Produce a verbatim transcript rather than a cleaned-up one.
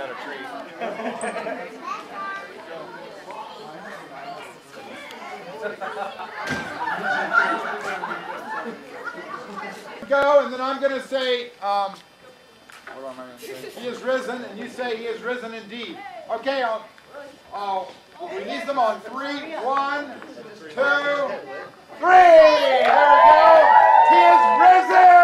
down a tree. Go, and then I'm going to say, um, what am I going to say? He is risen, and you say he is risen indeed. Okay, I'll, I'll release them on three. One, two, three. There we go. He is risen.